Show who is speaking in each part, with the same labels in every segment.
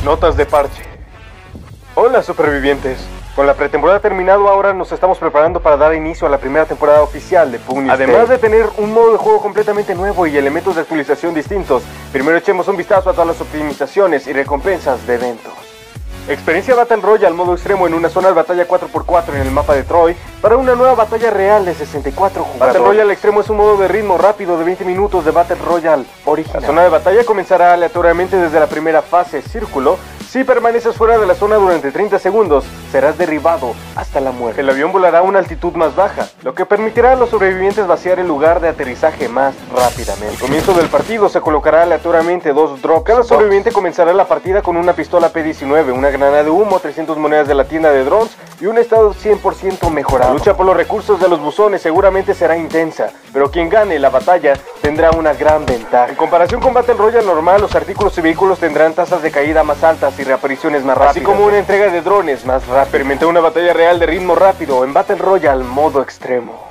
Speaker 1: Notas de parche. Hola, supervivientes. Con la pretemporada terminado, ahora nos estamos preparando para dar inicio a la primera temporada oficial de Pugnis Day. Además de tener un modo de juego completamente nuevo y elementos de actualización distintos, primero echemos un vistazo a todas las optimizaciones y recompensas de eventos. Experiencia Battle Royale modo extremo en una zona de batalla 4x4 en el mapa de Troy para una nueva batalla real de 64 jugadores. Battle Royale extremo es un modo de ritmo rápido de 20 minutos de Battle Royale original. La zona de batalla comenzará aleatoriamente desde la primera fase, círculo. Si permaneces fuera de la zona durante 30 segundos, serás derribado hasta la muerte. El avión volará a una altitud más baja, lo que permitirá a los sobrevivientes vaciar el lugar de aterrizaje más rápidamente. Al comienzo del partido se colocará aleatoriamente 2 drops. Cada sobreviviente comenzará la partida con una pistola P-19, una granada de humo, 300 monedas de la tienda de drones y un estado 100% mejorado. La lucha por los recursos de los buzones seguramente será intensa, pero quien gane la batalla tendrá una gran ventaja. En comparación con Battle Royale normal, los artículos y vehículos tendrán tasas de caída más altas y reapariciones más rápidas, así como una entrega de drones más rápida. Experimenta una batalla real de ritmo rápido en Battle Royale modo extremo.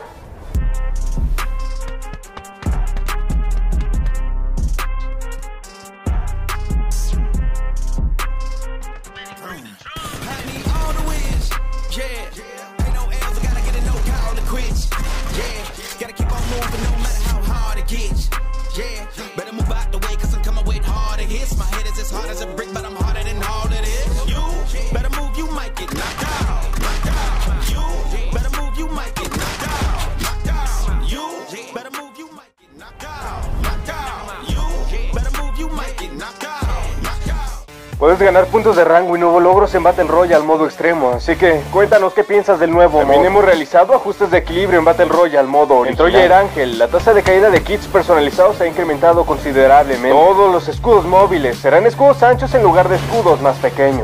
Speaker 1: Puedes ganar puntos de rango y nuevos logros en Battle Royale modo extremo, así que cuéntanos qué piensas del nuevo modo. También hemos realizado ajustes de equilibrio en Battle Royale modo original. En Troyer Ángel, la tasa de caída de kits personalizados se ha incrementado considerablemente. Todos los escudos móviles serán escudos anchos en lugar de escudos más pequeños.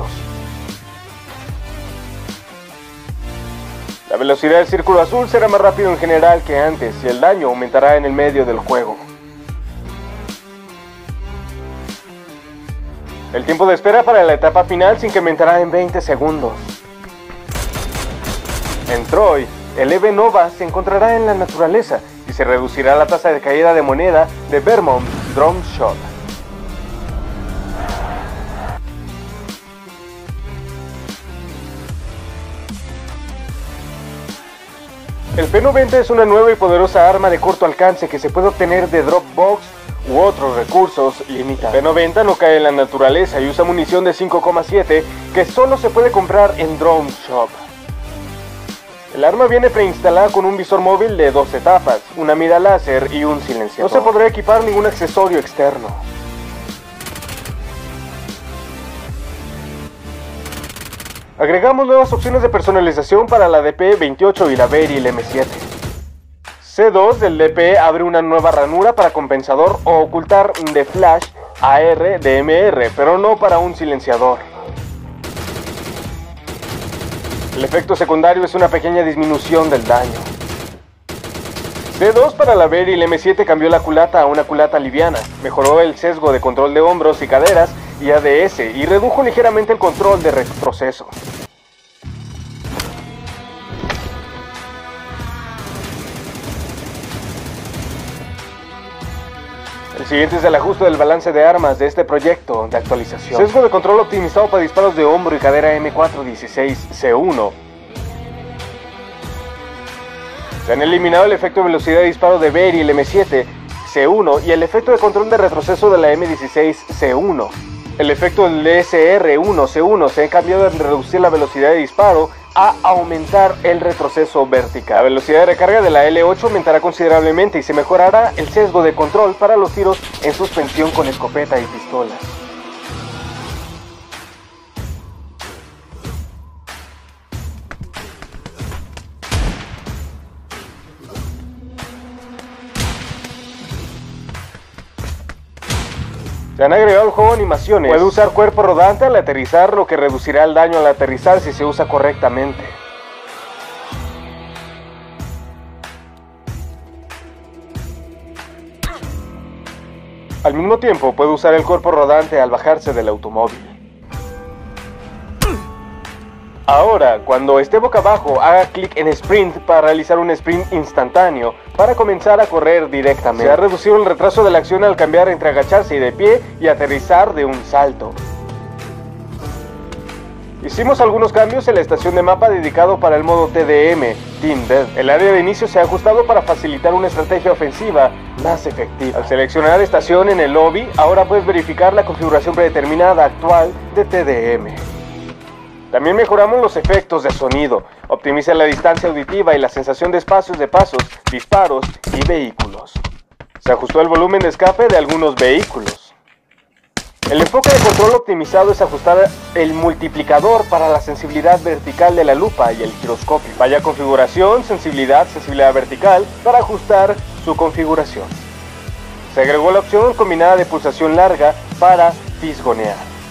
Speaker 1: La velocidad del círculo azul será más rápido en general que antes y el daño aumentará en el medio del juego. El tiempo de espera para la etapa final se incrementará en 20 segundos. En Troy, el EVE Nova se encontrará en la naturaleza y se reducirá la tasa de caída de moneda de Vermont Drum Shot. El P90 es una nueva y poderosa arma de corto alcance que se puede obtener de Dropbox u otros recursos limitados. El P90 no cae en la naturaleza y usa munición de 5,7 que solo se puede comprar en Drone Shop. El arma viene preinstalada con un visor móvil de 2 etapas, una mira láser y un silenciador. No se podrá equipar ningún accesorio externo. Agregamos nuevas opciones de personalización para la DP28 y la Beryl M7. C2 del DP abre una nueva ranura para compensador o ocultar de flash AR de MR, pero no para un silenciador. El efecto secundario es una pequeña disminución del daño. C2 para la Beryl M7 cambió la culata a una culata liviana, mejoró el sesgo de control de hombros y caderas y ADS y redujo ligeramente el control de retroceso. El siguiente es el ajuste del balance de armas de este proyecto de actualización. Sesgo de control optimizado para disparos de hombro y cadera M416C1. Se han eliminado el efecto de velocidad de disparo de Beryl M7C1 y el efecto de control de retroceso de la M16C1. El efecto del SR1C1 se ha cambiado de reducir la velocidad de disparo a aumentar el retroceso vertical. La velocidad de recarga de la L8 aumentará considerablemente y se mejorará el sesgo de control para los tiros en suspensión con escopeta y pistolas. Se han agregado al juego animaciones. Puede usar cuerpo rodante al aterrizar, lo que reducirá el daño al aterrizar si se usa correctamente. Al mismo tiempo, puede usar el cuerpo rodante al bajarse del automóvil. Ahora, cuando esté boca abajo, haga clic en Sprint para realizar un sprint instantáneo para comenzar a correr directamente. Se ha reducido el retraso de la acción al cambiar entre agacharse y de pie y aterrizar de un salto. Hicimos algunos cambios en la estación de mapa dedicado para el modo TDM, Team Death. El área de inicio se ha ajustado para facilitar una estrategia ofensiva más efectiva. Al seleccionar estación en el lobby, ahora puedes verificar la configuración predeterminada actual de TDM. También mejoramos los efectos de sonido, optimiza la distancia auditiva y la sensación de espacios de pasos, disparos y vehículos. Se ajustó el volumen de escape de algunos vehículos. El enfoque de control optimizado es ajustar el multiplicador para la sensibilidad vertical de la lupa y el giroscopio. Vaya configuración, sensibilidad vertical para ajustar su configuración. Se agregó la opción combinada de pulsación larga para fisgonear.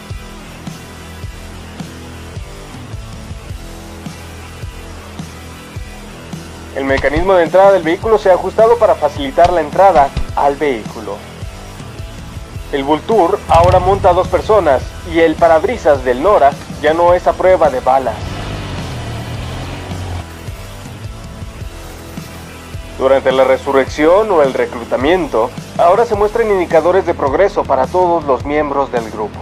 Speaker 1: El mecanismo de entrada del vehículo se ha ajustado para facilitar la entrada al vehículo. El Vulture ahora monta a 2 personas y el parabrisas del Nora ya no es a prueba de balas. Durante la resurrección o el reclutamiento, ahora se muestran indicadores de progreso para todos los miembros del grupo.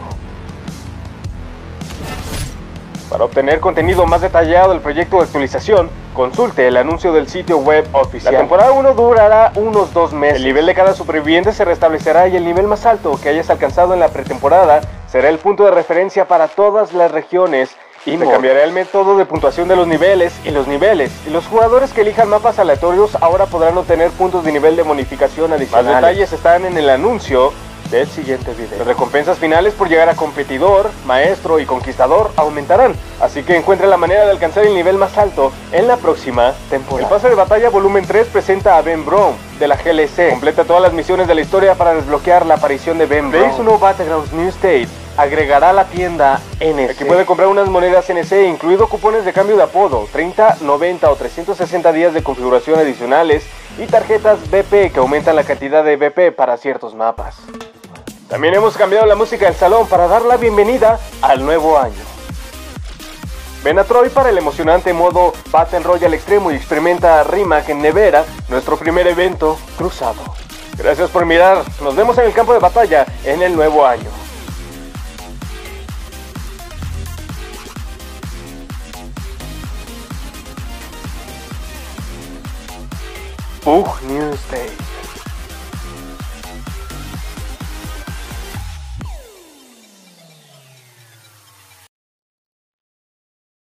Speaker 1: Para obtener contenido más detallado del proyecto de actualización, consulte el anuncio del sitio web oficial. La temporada 1 durará unos 2 meses. El nivel de cada superviviente se restablecerá y el nivel más alto que hayas alcanzado en la pretemporada será el punto de referencia para todas las regiones y se cambiará el método de puntuación de los niveles. Y los jugadores que elijan mapas aleatorios ahora podrán obtener puntos de nivel de bonificación adicionales. Más detalles están en el anuncio del siguiente video. Las recompensas finales por llegar a competidor, maestro y conquistador aumentarán, así que encuentre la manera de alcanzar el nivel más alto en la próxima temporada. El pase de batalla volumen 3 presenta a Ben Brown de la GLC. Completa todas las misiones de la historia para desbloquear la aparición de Ben Brown. Su nuevo Battlegrounds New State agregará la tienda NC. Aquí puede comprar unas monedas NC, incluido cupones de cambio de apodo, 30, 90 o 360 días de configuración adicionales y tarjetas BP que aumentan la cantidad de BP para ciertos mapas. También hemos cambiado la música del salón para dar la bienvenida al nuevo año. Ven a Troy para el emocionante modo Battle Royale Extremo y experimenta Rimac en Nevera, nuestro primer evento cruzado. Gracias por mirar, nos vemos en el campo de batalla en el nuevo año. New State.